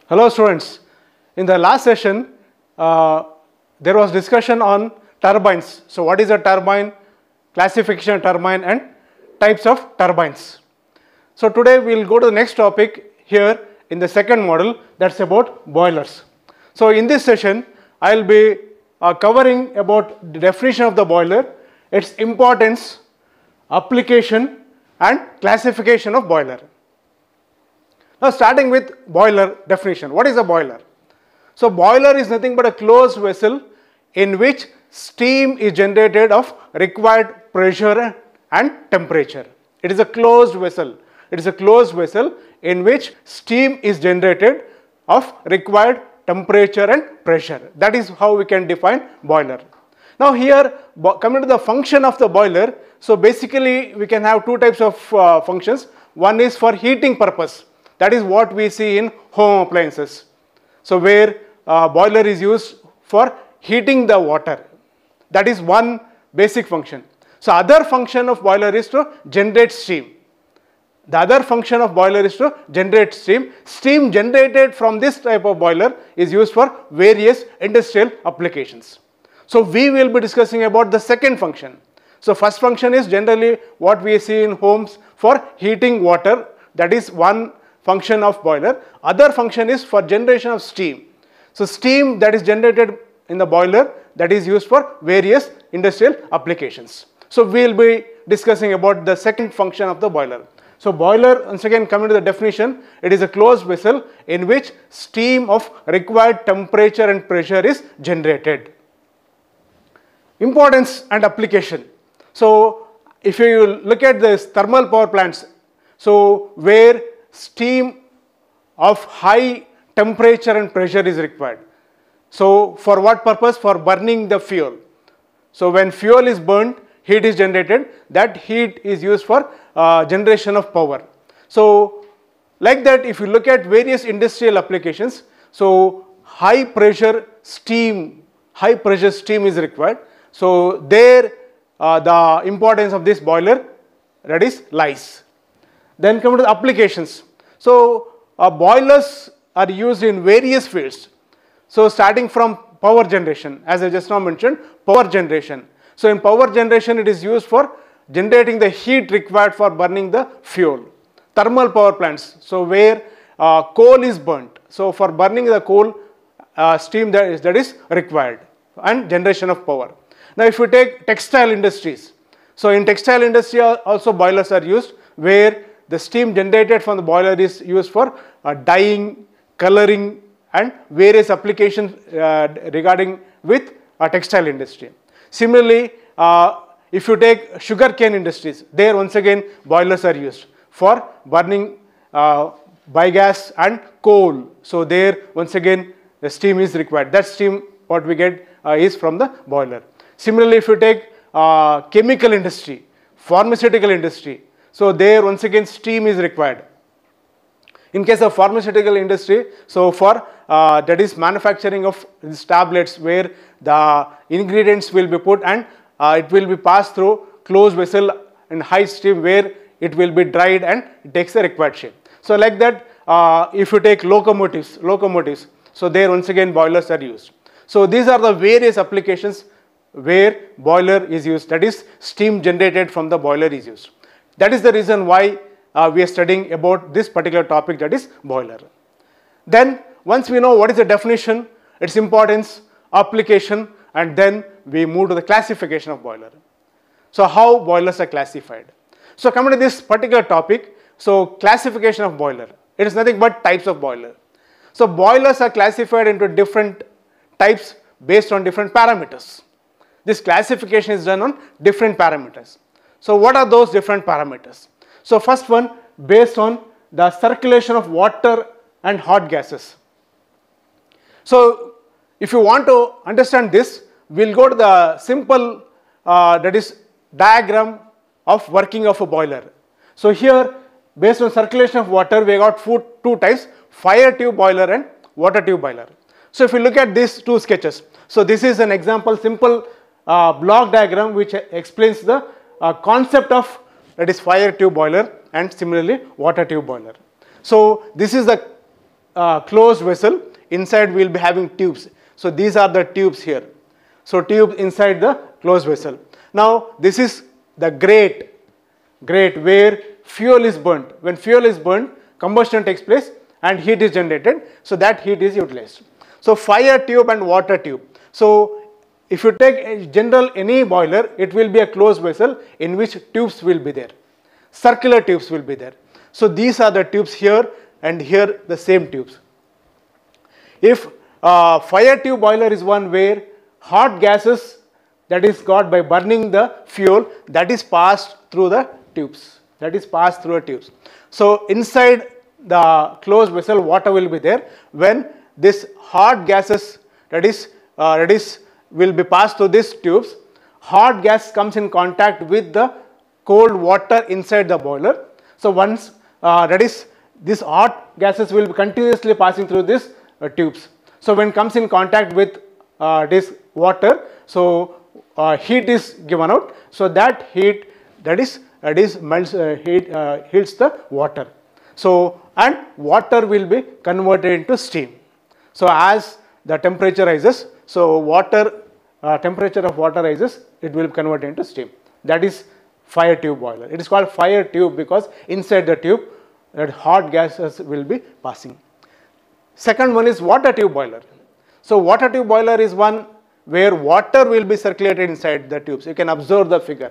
Hello students. In the last session, there was discussion on turbines. So what is a turbine, classification of turbine and types of turbines. So today we will go to the next topic here in the second model, that's about boilers. So in this session, I will be covering about the definition of the boiler, its importance, application and classification of boiler. Now starting with boiler definition. What is a boiler? So boiler is nothing but a closed vessel in which steam is generated of required pressure and temperature. It is a closed vessel. It is a closed vessel in which steam is generated of required temperature and pressure. That is how we can define boiler. Now here, coming to the function of the boiler, so basically we can have two types of functions. One is for heating purpose. That is what we see in home appliances. So where boiler is used for heating the water. That is one basic function. So other function of boiler is to generate steam. The other function of boiler is to generate steam. Steam generated from this type of boiler is used for various industrial applications. So we will be discussing about the second function. So first function is generally what we see in homes for heating water. That is one function of boiler. Other function is for generation of steam. So steam that is generated in the boiler, that is used for various industrial applications. So we will be discussing about the second function of the boiler. So boiler, once again coming to the definition, it is a closed vessel in which steam of required temperature and pressure is generated. Importance and application. So if you look at this thermal power plants, so where steam of high temperature and pressure is required. So for what purpose? For burning the fuel. So when fuel is burned, heat is generated. That heat is used for generation of power. So like that, if you look at various industrial applications, so high pressure steam is required. So there the importance of this boiler, that is lies. Then come to the applications. So boilers are used in various fields. So starting from power generation, as I just now mentioned, power generation. So in power generation, it is used for generating the heat required for burning the fuel. Thermal power plants, so where coal is burnt. So for burning the coal, steam that is required and generation of power. Now if you take textile industries, so in textile industry also boilers are used where the steam generated from the boiler is used for dyeing, coloring and various applications regarding with textile industry. Similarly, if you take sugarcane industries, there once again boilers are used for burning biogas and coal. So there once again the steam is required. That steam what we get is from the boiler. Similarly, if you take chemical industry, pharmaceutical industry, so there once again steam is required. In case of pharmaceutical industry, so for that is manufacturing of these tablets where the ingredients will be put and it will be passed through closed vessel in high steam where it will be dried and it takes the required shape. So like that, if you take locomotives, so there once again boilers are used. So these are the various applications where boiler is used, that is steam generated from the boiler is used. That is the reason why we are studying about this particular topic, that is boiler. Then once we know what is the definition, its importance, application, and then we move to the classification of boiler. So how boilers are classified. So coming to this particular topic, so classification of boiler. It is nothing but types of boiler. So boilers are classified into different types based on different parameters. This classification is done on different parameters. So what are those different parameters? So first one, based on the circulation of water and hot gases. So if you want to understand this, we'll go to the simple that is diagram of working of a boiler. So here, based on circulation of water, we got two types, fire tube boiler and water tube boiler. So if you look at these two sketches, so this is an example simple block diagram which explains the concept of that is fire tube boiler and similarly water tube boiler. So this is the closed vessel. Inside we will be having tubes. So these are the tubes here. So tubes inside the closed vessel. Now this is the grate where fuel is burnt. When fuel is burnt, combustion takes place and heat is generated. So that heat is utilized. So fire tube and water tube. So if you take a general any boiler, it will be a closed vessel in which tubes will be there. Circular tubes will be there. So these are the tubes here and here the same tubes. If fire tube boiler is one where hot gases that is got by burning the fuel that is passed through the tubes. So inside the closed vessel water will be there. When this hot gases that is will be passed through these tubes, hot gas comes in contact with the cold water inside the boiler. So once this hot gases will be continuously passing through these tubes. So when comes in contact with this water, so heat is given out. So that heat heats the water. So and water will be converted into steam. So as the temperature rises, so temperature of water rises, it will be converted into steam. That is fire tube boiler. It is called fire tube because inside the tube that hot gases will be passing. Second one is water tube boiler. So water tube boiler is one where water will be circulated inside the tubes. You can observe the figure.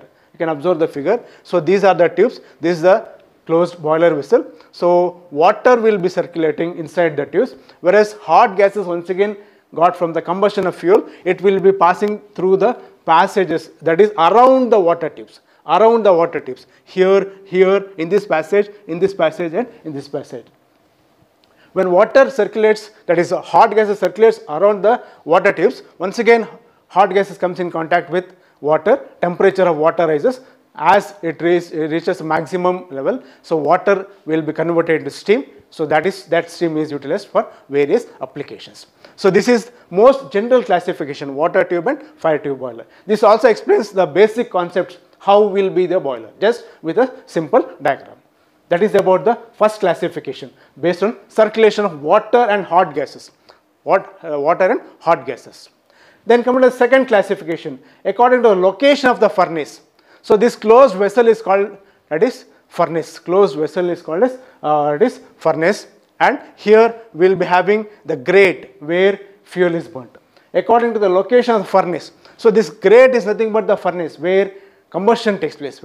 So these are the tubes. This is the closed boiler vessel. So water will be circulating inside the tubes, whereas hot gases once again got from the combustion of fuel, it will be passing through the passages that is around the water tubes. Here, in this passage, and in this passage. When water circulates, that is hot gases circulates around the water tubes, once again hot gases comes in contact with water, temperature of water rises. As it reaches maximum level, so water will be converted into steam. So that steam is utilized for various applications. So this is most general classification, water tube and fire tube boiler. This also explains the basic concepts, how will be the boiler, just with a simple diagram. That is about the first classification based on circulation of water and hot gases. Water and hot gases. Then come to the second classification according to the location of the furnace. So this closed vessel is called furnace. Closed vessel is called as furnace, and here we will be having the grate where fuel is burnt. According to the location of the furnace. So this grate is nothing but the furnace where combustion takes place.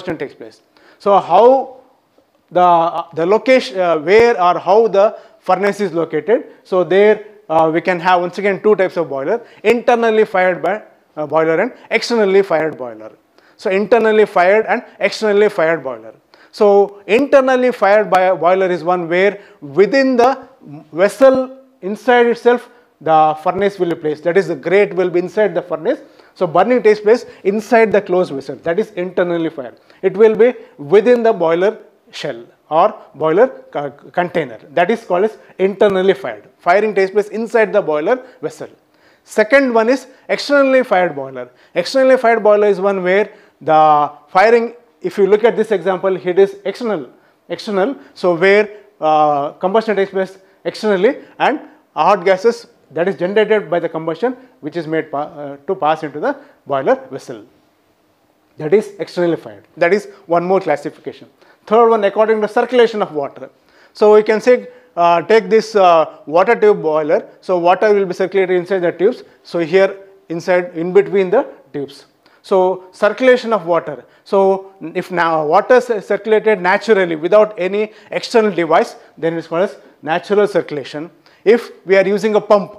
So how the location where or how the furnace is located. So there we can have once again two types of boiler: internally fired by boiler and externally fired boiler. So internally fired and externally fired boiler. So internally fired boiler is one where within the vessel inside itself the furnace will be placed. That is, the grate will be inside the furnace. So burning takes place inside the closed vessel. That is internally fired. It will be within the boiler shell or boiler container. That is called as internally fired. Firing takes place inside the boiler vessel. Second one is externally fired boiler. Externally fired boiler is one where the firing, if you look at this example, it is external. So where combustion takes place externally and hot gases that is generated by the combustion which is made to pass into the boiler vessel. That is externally fired. That is one more classification. Third one, according to circulation of water. So we can say take this water tube boiler. So water will be circulated inside the tubes. So here inside, in between the tubes. So circulation of water. So if now water is circulated naturally without any external device, then it is called as natural circulation. If we are using a pump,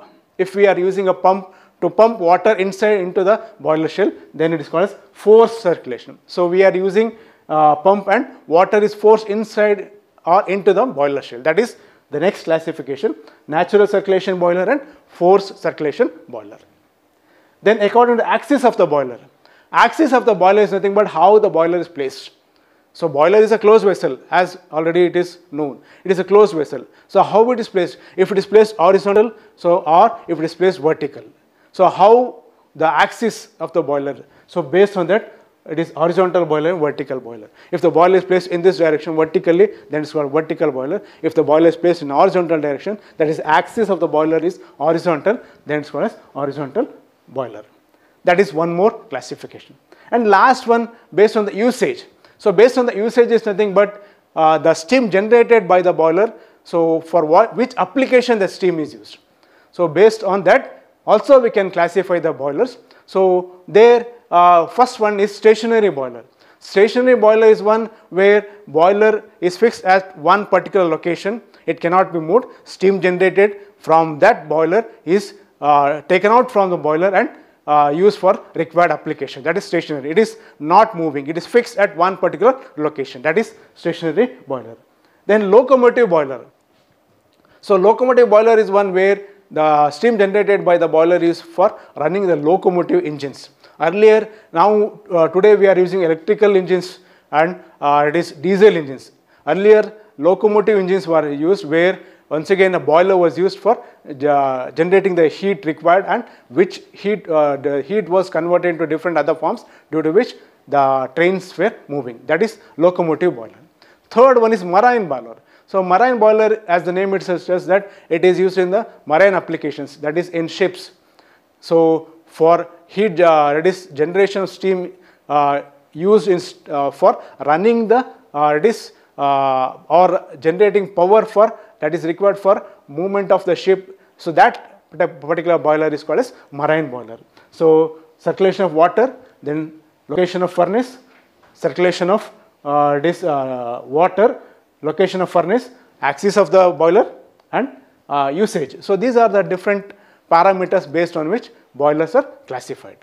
to pump water inside into the boiler shell, then it is called as forced circulation. So we are using pump and water is forced inside or into the boiler shell. That is the next classification: natural circulation boiler and forced circulation boiler. Then according to the axis of the boiler. Axis of the boiler is nothing but how the boiler is placed. So boiler is a closed vessel, as already it is known. It is a closed vessel. So how it is placed? If it is placed horizontal, or if it is placed vertical. So how the axis of the boiler. So based on that, it is horizontal boiler and vertical boiler. If the boiler is placed in this direction vertically, then it's called vertical boiler. If the boiler is placed in horizontal direction, that is axis of the boiler is horizontal, then it's called as horizontal boiler. That is one more classification. And last one, based on the usage. So based on the usage is nothing but the steam generated by the boiler. So for which application the steam is used. So based on that, also we can classify the boilers. So there, first one is stationary boiler. Stationary boiler is one where boiler is fixed at one particular location. It cannot be moved. Steam generated from that boiler is taken out from the boiler and used for required application. That is stationary. It is not moving. It is fixed at one particular location. That is stationary boiler. Then locomotive boiler. So locomotive boiler is one where the steam generated by the boiler is for running the locomotive engines. Earlier, now today we are using electrical engines and it is diesel engines. Earlier, locomotive engines were used where once again a boiler was used for generating the heat required, and which heat the heat was converted into different other forms, due to which the trains were moving. That is locomotive boiler. Third one is marine boiler. So marine boiler, as the name itself says, that it is used in the marine applications, that is in ships. So for heat, it is generation of steam used in for running the or generating power for that is required for movement of the ship. So that particular boiler is called as marine boiler. So circulation of water, then location of furnace, circulation of water, location of furnace, axis of the boiler, and usage. So these are the different parameters based on which boilers are classified.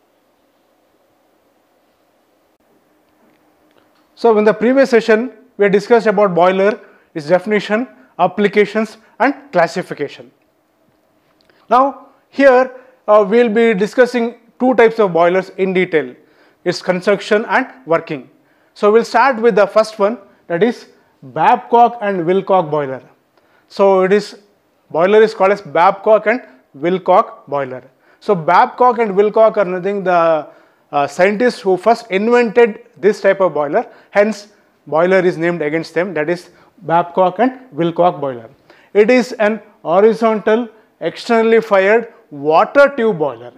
So in the previous session, we discussed about boiler, its definition, applications, and classification. Now here we will be discussing two types of boilers in detail, its construction and working. So we will start with the first one, that is Babcock and Wilcock boiler. So it is boiler is called as Babcock and Wilcock boiler. So Babcock and Wilcock are nothing the scientists who first invented this type of boiler, hence boiler is named against them, that is Babcock and Wilcock boiler. It is an horizontal externally fired water tube boiler.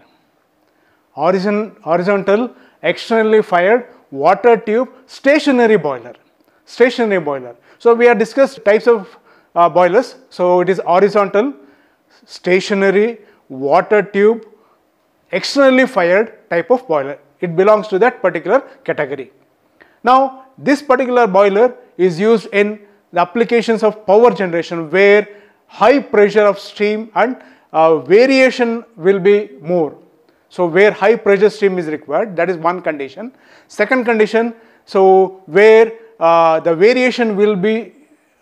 Horizontal externally fired water tube stationary boiler. Stationary boiler. So we have discussed types of boilers. So it is horizontal, stationary, water tube, externally fired type of boiler. It belongs to that particular category. Now this particular boiler is used in the applications of power generation, where high pressure of steam and variation will be more. So where high pressure steam is required, that is one condition. Second condition, so where the variation will be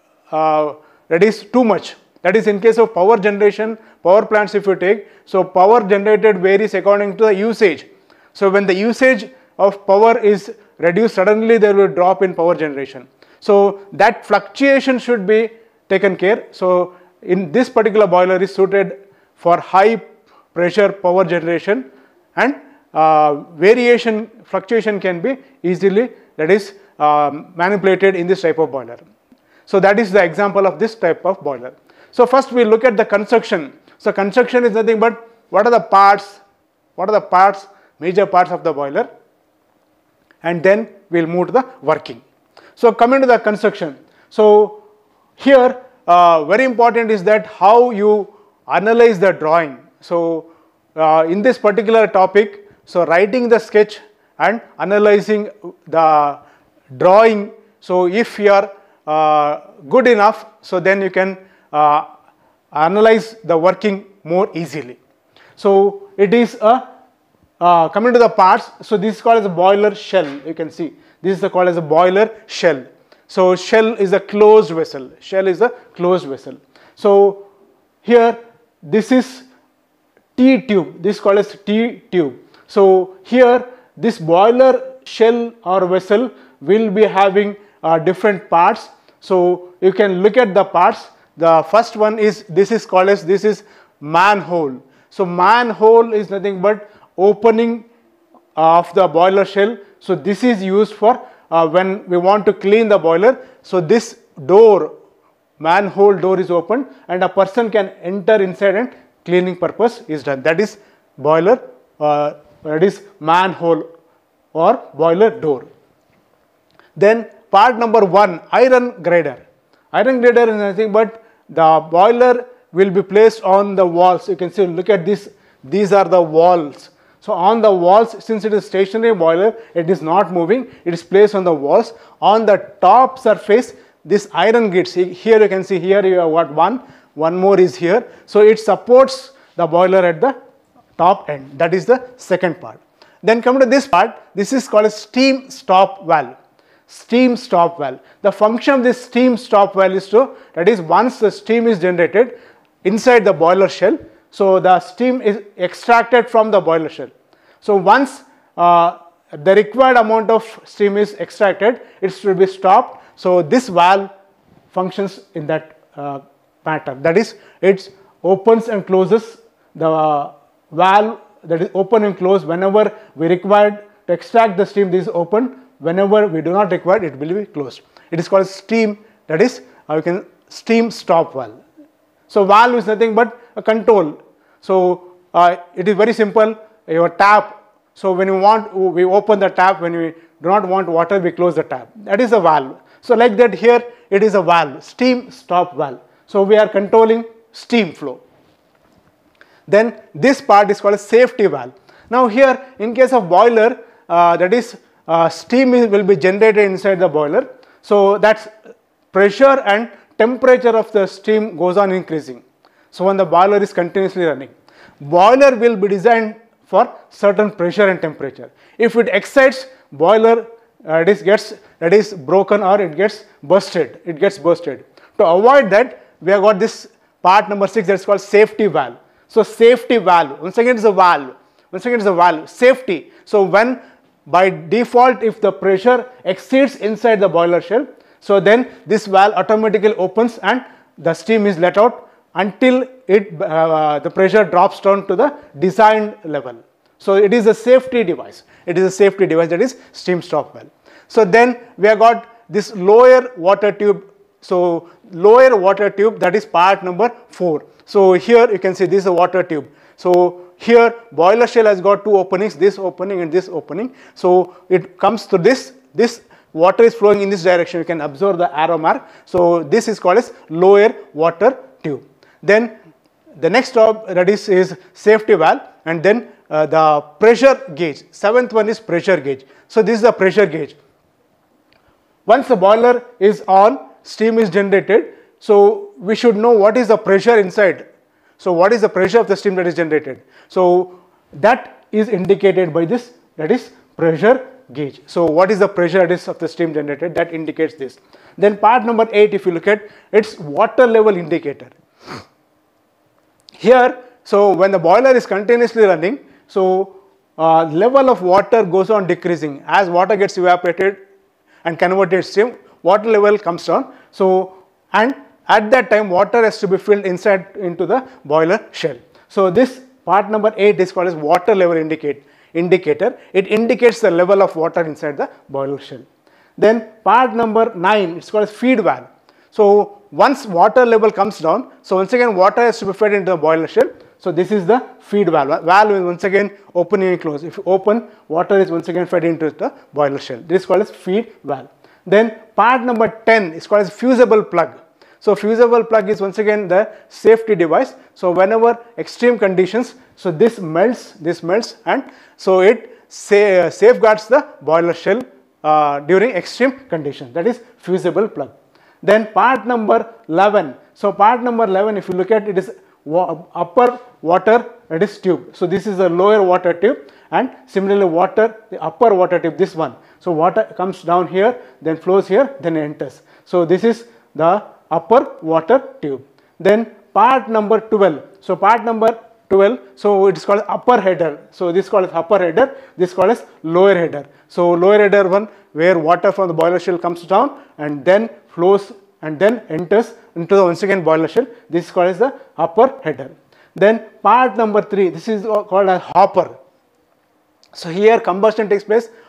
that is too much. That is in case of power generation, power plants if you take, so power generated varies according to the usage. So when the usage of power is reduced, suddenly there will be a drop in power generation. So that fluctuation should be taken care. So in this particular boiler is suited for high pressure power generation, and variation fluctuation can be easily that is manipulated in this type of boiler. So that is the example of this type of boiler. So first we look at the construction. So construction is nothing but what are the parts, major parts of the boiler, and then we will move to the working. So coming to the construction. So here very important is that how you analyze the drawing. So in this particular topic, so writing the sketch and analyzing the drawing. So if you are good enough, so then you can analyze the working more easily. So it is a coming to the parts. So this is called as a boiler shell. You can see this is called as a boiler shell. So shell is a closed vessel. Shell is a closed vessel. So here this is T tube. This is called as T tube. So here this boiler shell or vessel will be having different parts. So you can look at the parts. The first one is this is called as this is manhole. So manhole is nothing but opening of the boiler shell So this is used for when we want to clean the boiler. So this door, manhole door is opened and a person can enter inside and cleaning purpose is done. That is boiler, that is manhole or boiler door. Then part number 1, iron grider. Iron grider is nothing but the boiler will be placed on the walls. You can see, look at this, these are the walls. So on the walls, since it is stationary boiler, it is not moving, it is placed on the walls. On the top surface, this iron grid, see here you can see, here you have got one more is here. So it supports the boiler at the top end. That is the second part. Then come to this part, this is called a steam stop valve. Steam stop valve. The function of this steam stop valve is to, that is once the steam is generated inside the boiler shell, so the steam is extracted from the boiler shell. So once the required amount of steam is extracted, it should be stopped. So this valve functions in that pattern. That is, it opens and closes, the valve that is open and close whenever we require to extract the steam, this is open. Whenever we do not require, it will be closed. It is called steam, that is you can steam stop valve. So valve is nothing but a control. So it is very simple. Your tap, so when you want, we open the tap. When we do not want water, we close the tap. That is a valve. So like that, here it is a valve, steam stop valve. So we are controlling steam flow. Then this part is called a safety valve. Now here, in case of boiler, that is steam will be generated inside the boiler. So that's pressure and temperature of the steam goes on increasing. So when the boiler is continuously running, boiler will be designed for certain pressure and temperature. If it exceeds, boiler that is broken or it gets bursted. To avoid that, we have got this part number 6, that's called safety valve. So safety valve, once again it is a valve, safety. So when by default, if the pressure exceeds inside the boiler shell, so then this valve automatically opens and the steam is let out until the pressure drops down to the designed level. So it is a safety device. That is steam stop valve. So then we have got this lower water tube. So lower water tube, that is part number 4. So here you can see this is a water tube. So here boiler shell has got 2 openings, this opening and this opening. So it comes to this water is flowing in this direction. You can observe the arrow mark. So this is called as lower water tube. Then the next job, that is safety valve, and then the pressure gauge. 7th one is pressure gauge. So this is the pressure gauge. Once the boiler is on, steam is generated. So we should know what is the pressure inside. So what is the pressure of the steam that is generated? So that is indicated by this, that is pressure gauge. So what is the pressure that is of the steam generated? That indicates this. Then part number 8, if you look at, it's water level indicator. Here, so when the boiler is continuously running, so level of water goes on decreasing. As water gets evaporated and converted steam, water level comes down. So, and at that time water has to be filled inside into the boiler shell. So this part number 8 is called as water level indicator. It indicates the level of water inside the boiler shell. Then part number 9, it's called as feed valve. So once water level comes down, so once again water has to be fed into the boiler shell. So this is the feed valve. Valve is once again opening and close. If you open, water is once again fed into the boiler shell. This is called as feed valve. Then part number 10 is called as fusible plug. So fusible plug is once again the safety device. So whenever extreme conditions, so this melts and so it safeguards the boiler shell during extreme conditions. That is fusible plug. Then part number 11. So part number 11, if you look at it, is upper water, that is tube. So this is a lower water tube, and similarly the upper water tube, this one. So water comes down here, then flows here, then enters. So this is the upper water tube. Then part number 12. So part number 12, so it is called upper header. So this is called as upper header, this is called as lower header. So lower header one, where water from the boiler shell comes down and then flows and then enters into the once again boiler shell. This is called as the upper header. Then part number 3, this is called as hopper. So here combustion takes place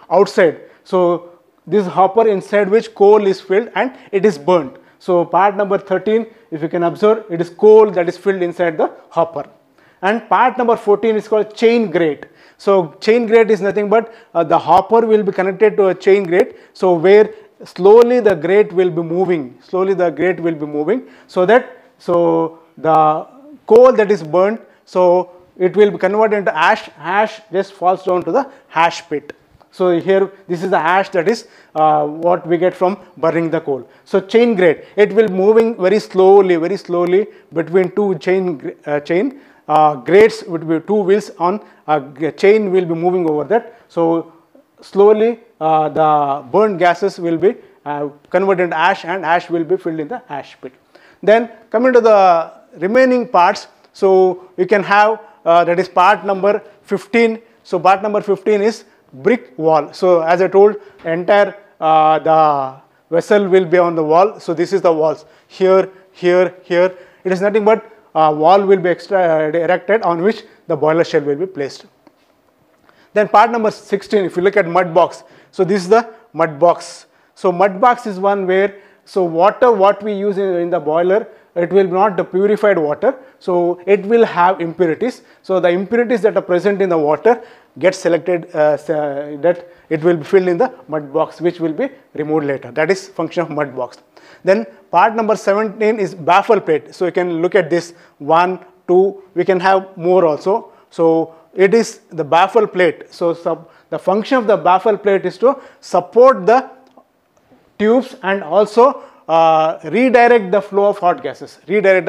outside. So this hopper inside which coal is filled and it is burnt. So part number 13, if you can observe, it is coal that is filled inside the hopper. And part number 14 is called chain grate. So chain grate is nothing but the hopper will be connected to a chain grate. So where slowly the grate will be moving, so that the coal that is burnt, so it will be converted into ash. Ash just falls down to the ash pit. So here this is the ash that is what we get from burning the coal. So chain grate, it will moving very slowly between two chain grates, would be two wheels on a chain will be moving over that. So slowly the burnt gases will be converted into ash and ash will be filled in the ash pit. Then coming to the remaining parts, so you can have that is part number 15. So part number 15 is brick wall. So as I told, entire the vessel will be on the wall. So this is the walls here. It is nothing but wall will be erected on which the boiler shell will be placed. Then part number 16, if you look at mud box, so this is the mud box. So mud box is one where, so water what we use in the boiler, it will not the purified water, so it will have impurities. So the impurities that are present in the water get selected that it will be filled in the mud box, which will be removed later. That is function of mud box. Then part number 17 is baffle plate. So you can look at this 1, 2, we can have more also. So it is the baffle plate. So the function of the baffle plate is to support the tubes and also redirect the flow of hot gases.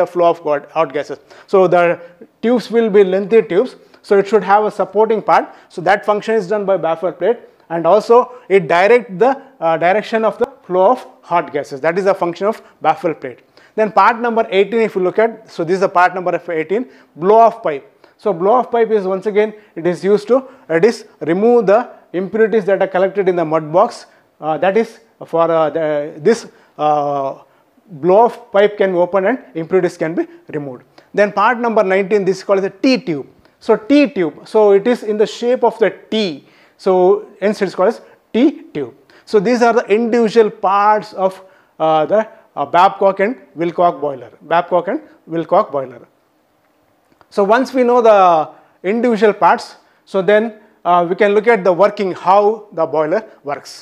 So the tubes will be lengthy tubes. So it should have a supporting part. So that function is done by baffle plate, and also it directs the direction of the flow of hot gases. That is the function of baffle plate. Then part number 18, if you look at, so this is the part number 18, blow off pipe. So blow off pipe is once again, it is used to remove the impurities that are collected in the mud box. That is for this blow off pipe can be opened and impurities can be removed. Then part number 19, this is called the T tube. So T tube, so it is in the shape of the T. So hence it is called as T tube. So these are the individual parts of the Babcock and Wilcock boiler. So once we know the individual parts, so then we can look at the working, how the boiler works.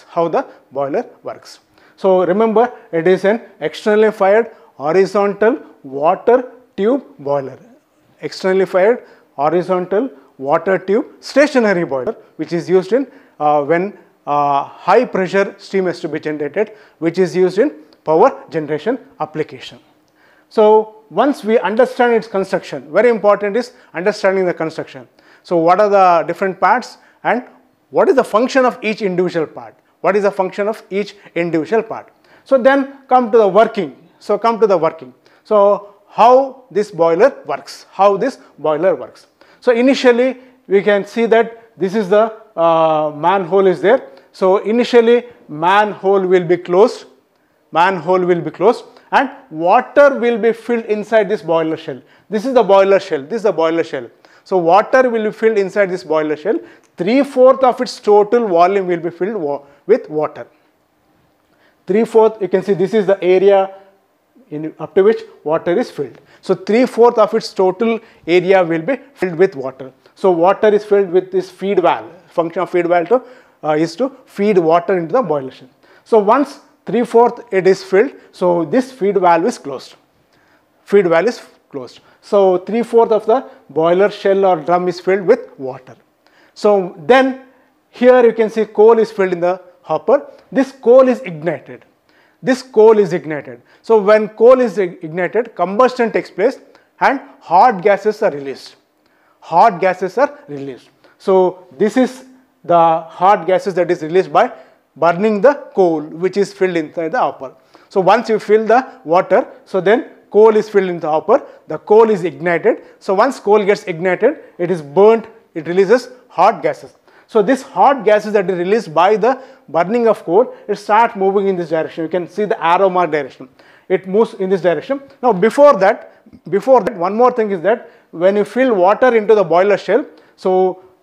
So remember, it is an externally fired horizontal water tube boiler. Externally fired horizontal water tube stationary boiler, which is used in when high pressure steam has to be generated, which is used in power generation application. So once we understand its construction, very important is understanding the construction. So what are the different parts and what is the function of each individual part? So then come to the working. So how this boiler works, So initially we can see that this is the manhole is there. So initially manhole will be closed and water will be filled inside this boiler shell. This is the boiler shell. So water will be filled inside this boiler shell. 3/4 of its total volume will be filled with water. 3/4, you can see this is the area up to which water is filled. So 3/4 of its total area will be filled with water. So water is filled with this feed valve. Function of feed valve is to feed water into the boiler shell. So once 3/4 it is filled, so this feed valve is closed. So 3/4 of the boiler shell or drum is filled with water. So then here you can see coal is filled in the hopper. This coal is ignited. So when coal is ignited, combustion takes place and hot gases are released. So this is the hot gases that is released by burning the coal, which is filled inside the hopper. So once you fill the water, so then coal is filled in the hopper, the coal is ignited. So once coal gets ignited, it is burnt, it releases hot gases. So this hot gases that is released by the burning of coal, it starts moving in this direction. You can see the arrow mark direction. It moves in this direction. Now before that, one more thing is that when you fill water into the boiler shell, so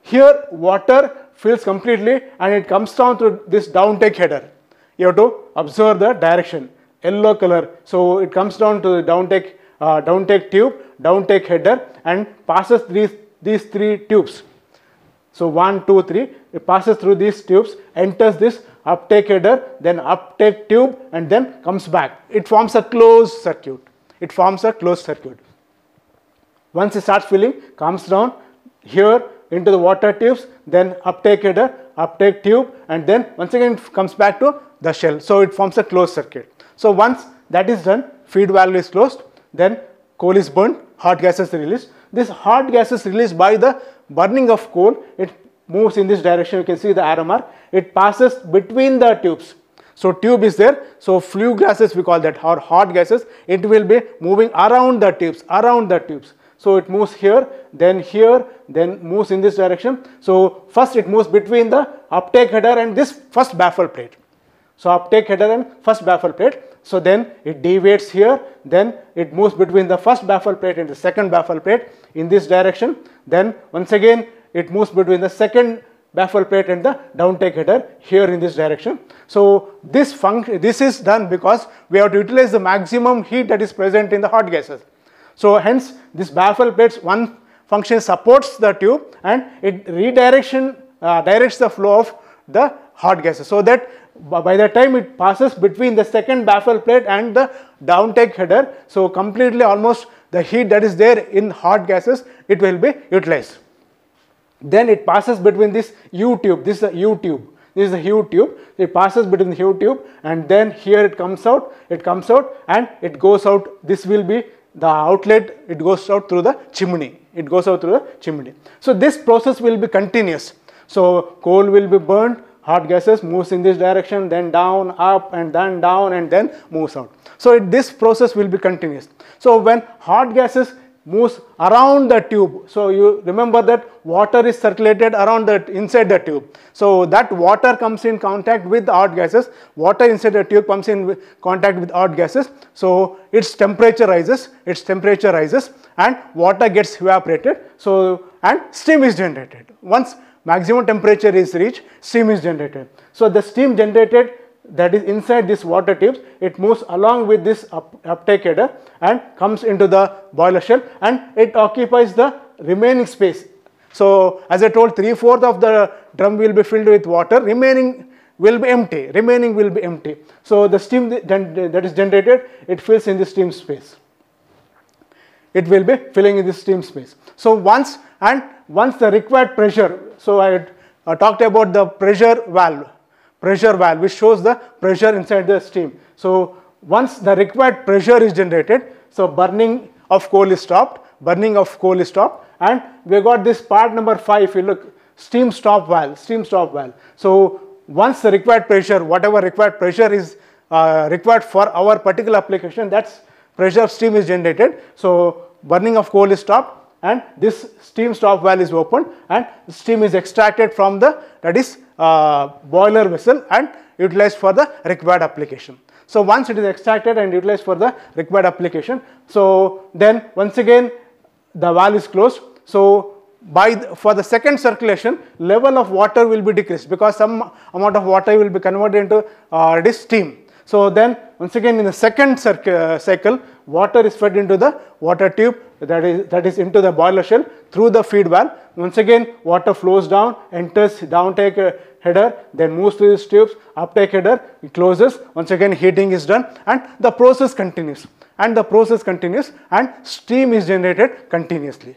Here water fills completely and it comes down through this downtake header. You have to observe the direction, yellow color. So it comes down to the downtake tube, downtake header, and passes these three tubes. So 1, 2, 3, it passes through these tubes, enters this uptake header, then uptake tube, and then comes back. It forms a closed circuit. It forms a closed circuit. Once it starts filling, comes down here into the water tubes, then uptake header, uptake tube, and then once again it comes back to the shell. So it forms a closed circuit. So once that is done, feed valve is closed, then coal is burned, hot gases released. This hot gases released by the burning of coal, it moves in this direction. You can see the arrow mark. It passes between the tubes. So tube is there. So flue gases we call that, or hot gases. It will be moving around the tubes, So it moves here, then moves in this direction. So first it moves between the uptake header and this first baffle plate. So uptake header and first baffle plate. So then it deviates here, then it moves between the first baffle plate and the second baffle plate in this direction. Then once again it moves between the second baffle plate and the downtake header here in this direction. So this is done because we have to utilize the maximum heat that is present in the hot gases. So hence this baffle plates, one function supports the tube and it directs the flow of the hot gases, so that by the time it passes between the second baffle plate and the downtake header, so completely almost the heat that is there in hot gases, it will be utilized. Then it passes between this U tube, this is the U tube, this is the U tube, it passes between the U tube and then here it comes out and it goes out. This will be the outlet, it goes out through the chimney, So this process will be continuous. So coal will be burned, hot gases moves in this direction, then down, up, and then down, and then moves out. So this process will be continuous. So when hot gases moves around the tube, so you remember that water is circulated around inside the tube. So that water comes in contact with the hot gases. Water inside the tube comes in contact with hot gases. So its temperature rises, and water gets evaporated. So and steam is generated. Once maximum temperature is reached, steam is generated. So the steam generated that is inside this water tubes, it moves along with this uptake header and comes into the boiler shell and it occupies the remaining space. So as I told, 3/4 of the drum will be filled with water, remaining will be empty. So the steam that is generated, it fills in the steam space. It will be filling in the steam space. So once the required pressure, so I talked about the pressure valve which shows the pressure inside the steam. So once the required pressure is generated, so burning of coal is stopped, and we got this part number 5, if you look, steam stop valve. So once the required pressure, whatever required pressure is required for our particular application, that's pressure of steam is generated. So burning of coal is stopped and this steam stop valve is opened and steam is extracted from the boiler vessel and utilized for the required application. So once it is extracted and utilized for the required application, so then once again the valve is closed. So for the second circulation, level of water will be decreased because some amount of water will be converted into steam. So then once again in the second cycle, water is fed into the water tube, that is into the boiler shell through the feed valve. Once again water flows down, enters downtake header, then moves through these tubes, uptake header, it closes, once again heating is done and the process continues. And steam is generated continuously.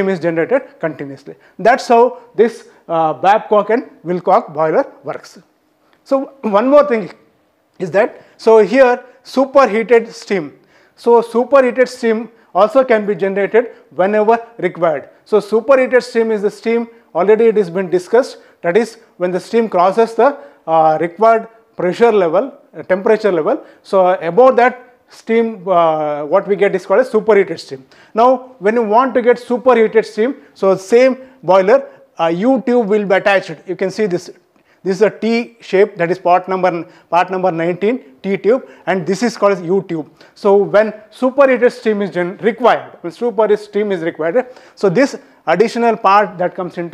That's how this Babcock and Wilcox boiler works. So one more thing is that, so here superheated steam. So superheated steam also can be generated whenever required. So superheated steam is the steam, already it has been discussed, that is when the steam crosses the required pressure level, temperature level. So above that steam, what we get is called as superheated steam. Now when you want to get superheated steam, so same boiler, a U tube will be attached. You can see this. This is a T shape, that is part number 19, T tube, and this is called as U tube. So when superheated steam is required, so this additional part that comes into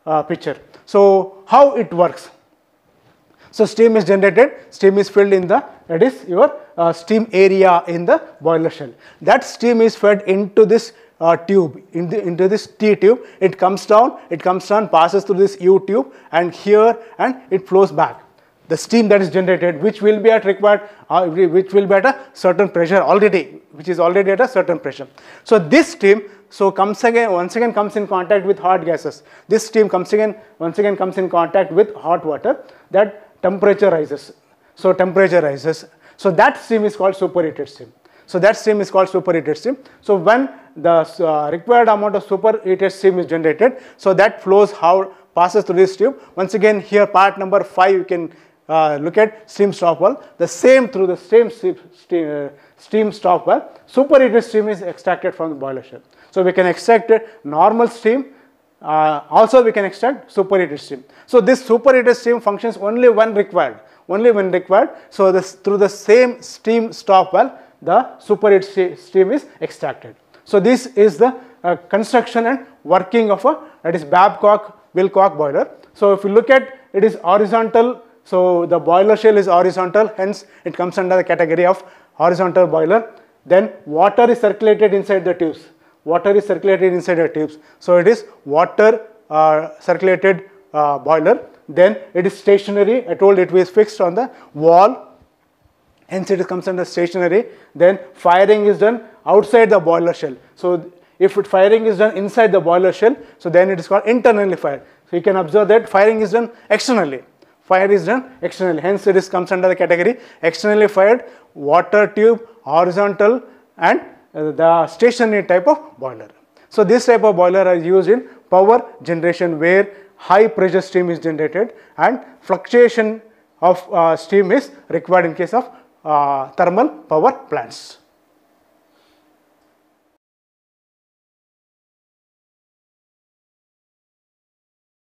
picture. So how it works? So steam is generated, steam is filled in the, that is your steam area in the boiler shell. That steam is fed into this tube, into this T tube. It comes down, passes through this U tube and here, and it flows back. The steam that is generated, which will be at required, which will be at a certain pressure already, which is already at a certain pressure. So this steam, so once again comes in contact with hot gases. This steam once again comes in contact with hot water. That temperature rises. So temperature rises. So that steam is called superheated steam. So that steam is called superheated steam. So when the required amount of superheated steam is generated, so that flows how passes through this tube. Once again here part number 5 you can look at steam stop valve. The same through the same steam stop valve, superheated steam is extracted from the boiler shell. So we can extract normal steam. Also we can extract superheated steam. So this superheated steam functions only when required. So this through the same steam stop valve, the superheated steam is extracted. So this is the construction and working of a, that is Babcock-Wilcox boiler. So if you look at, it is horizontal. So the boiler shell is horizontal, hence it comes under the category of horizontal boiler. Then water is circulated inside the tubes. So it is water circulated boiler. Then it is stationary. I told it was fixed on the wall, hence it comes under stationary. Then firing is done outside the boiler shell. So if firing is done inside the boiler shell, so then it is called internally fired. So you can observe that firing is done externally. Fire is done externally, hence it comes under the category externally fired, water tube, horizontal, and the stationary type of boiler. So this type of boiler are used in power generation where high pressure steam is generated and fluctuation of steam is required in case of thermal power plants.